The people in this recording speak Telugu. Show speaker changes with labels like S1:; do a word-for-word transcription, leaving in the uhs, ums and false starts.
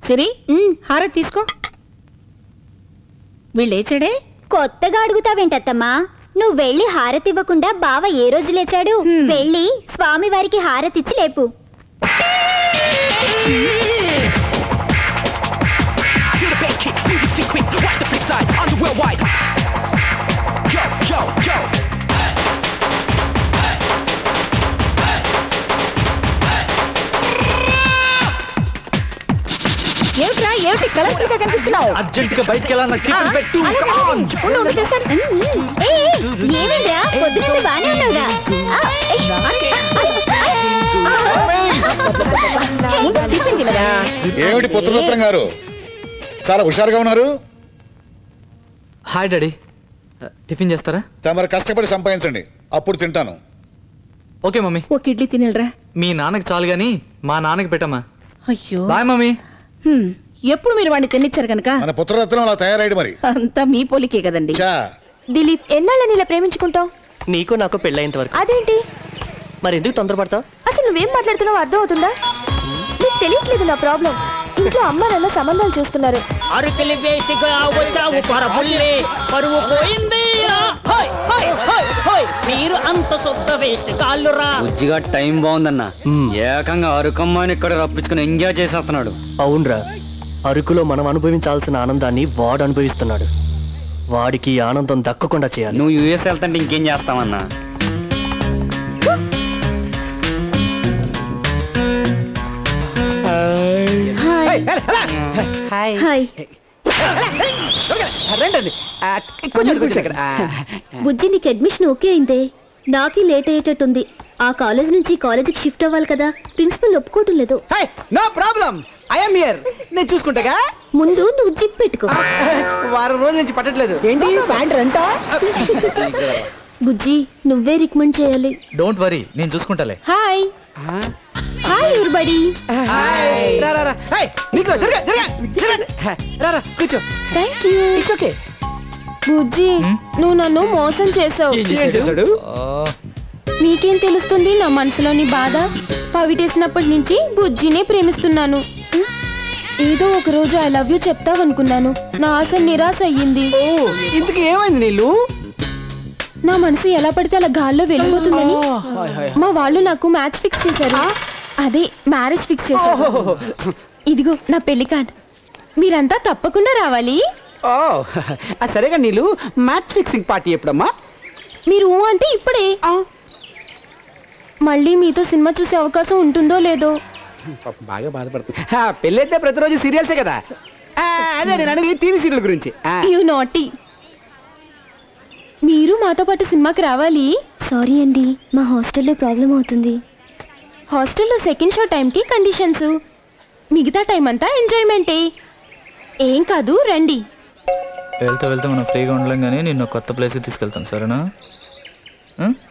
S1: సిరి హారతి తీసుకో. వీళ్ళేచాడే?
S2: కొత్తగా అడుగుతావేంటత్తమ్మా? నువ్వు వెళ్ళి హారతి ఇవ్వకుండా బావ ఏ రోజు లేచాడు? వెళ్ళి స్వామి వారికి హారతిచ్చి లేపు.
S1: ఏమిట్రా ఏమిటి కలర్ఫుల్ గా కనిపిస్తున్నావు?
S3: అర్జెంట్ గా బయటికి వెళ్ళాలి.
S2: ఏమేంద్రా పొద్దున బానే ఉన్నావుగా?
S4: ఏమిటి పుత్రరత్నం గారు చాలా హుషారుగా ఉన్నారు?
S3: హాయ్ డాడీ, టిఫిన్ చేస్తారా?
S4: తమరు కష్టపడి సంపాదించండి, అప్పుడు తింటాను.
S3: Okay mummy.
S1: ఒక ఇడ్లీ తినరా?
S3: మీ నాన్నకి చాలు గాని మా నాన్నకి పెట్టమ్మా.
S1: అయ్యో
S3: బాయ్ మమ్మీ.
S1: ఎప్పుడు మీరు వాడిని తినిచ్చారు కనుక
S4: మన పుత్రరత్నం అలా తయారైడు. మరి
S1: అంతా మీ పోలికే కదండి.
S2: దిలీప్, ఎన్నాళ్ళని ఇలా ప్రేమించుకుంటావు?
S5: నీకు నాకు పెళ్ళైనంత వరకు.
S2: అదేంటి
S5: మరి ఎందుకు తొందరపడతావు?
S2: అసలు నువ్వేం మాట్లాడుతున్నావు అర్థం అవుతుందా? నీకు తెలియట్లేదు నా ప్రాబ్లం. ఇంట్లో అమ్మ నాన్న సంబంధాలు చూస్తున్నారు.
S6: అరకలి వేసిగా వచ్చావు పరబుల్లి, పరువు పోయింది. మీరు అంత శుద్ధ వేస్ట్ కాళ్ళురా.
S7: బుజ్జిగా టైం బాగుందన్న, ఏకంగా అరుకమ్మని ఇక్కడ రప్పించుకుని ఎంజాయ్ చేసేస్తున్నాడు.
S5: అవునరా, అరకులో మనం అనుభవించాల్సిన ఆనందాన్ని వాడు అనుభవిస్తున్నాడు. వాడికి ఆనందం దక్కకుండా చేయాలి.
S7: నువ్వు యూఎస్ వెళ్తుంటే ఇంకేం చేస్తావన్నా?
S2: బుజ్జి, నీకు అడ్మిషన్ ఓకే అయిందే? నాకే లేట్ అయ్యేటట్టుంది. ఆ కాలేజ్ నుంచి కాలేజీకి షిఫ్ట్ అవ్వాలి కదా, ప్రిన్సిపల్ ఒప్పుకోవటం లేదు.
S8: No problem, I am here. నేను చూసుకుంటాగా.
S2: ముందు నువ్వు జిప్ పెట్టుకో.
S8: వారం రోజుల నుంచి పట్టట్లేదు.
S1: ఏంటి ప్యాంట్ రంటా?
S2: బుజ్జి, నువ్వే రికమెండ్ చేయాలి.
S3: డోంట్ వరీ, నేను చూసుకుంటాలే.
S2: Hi hi everybody.
S8: రా రా రా. హే నీకు జరగ జరగ జరగ. రా రా కూర్చో.
S2: Thank you.
S8: It's okay.
S2: బుజ్జి, నువ్వు నన్ను మోసం చేసావు.
S8: ఏం చేశాడు?
S2: మీకేం తెలుస్తుంది నా మనసులోని బాధ? పవిటేసినప్పటి నుంచి బుజ్జినే ప్రేమిస్తున్నాను. ఏదో ఒక రోజు ఐ లవ్ యూ చెప్తావనుకున్నాను. నా ఆశ నిరాశ అయ్యింది.
S8: ఇంతకీ ఏమైంది నీళ్ళు?
S2: నా మనసు ఎలా పడితే అలా గాల్లో వెళ్ళిపోతుందని మా వాళ్ళు నాకు మ్యాచ్ ఫిక్స్ చేశారు. అదే మ్యారేజ్ ఫిక్స్ చేశారు. ఇదిగో నా పెళ్లి కార్డ్, మీరంతా తప్పకుండా రావాలి.
S8: ఓ సరేగా నీళ్ళు, మ్యాచ్ ఫిక్సింగ్ పార్టీ ఎప్పుడమ్మా?
S2: మీరు అంటే ఇప్పుడే. మళ్ళీ మీతో సినిమా చూసే అవకాశం ఉంటుందో లేదో.
S8: బాగా బాధపడుతుంది. పెళ్ళి అయితే ప్రతిరోజు సీరియల్సే కదా. అదే నేను అడిగి టీవీ సీరియల్ గురించి.
S2: You naughty. మీరు మాతో పాటు సినిమాకి రావాలి. సారీ అండి, మా హాస్టల్లో ప్రాబ్లం అవుతుంది. హాస్టల్లో సెకండ్ షో టైంకి కండిషన్స్, మిగతా టైం అంతా ఎంజాయ్మెంటే. ఏం కాదు, రండి.
S3: వెళ్తా వెళ్తా మనం ఫ్రీగా ఉండలేం కానీ నిన్ను కొత్త ప్లేస్కి తీసుకెళ్తాను, సరేనా?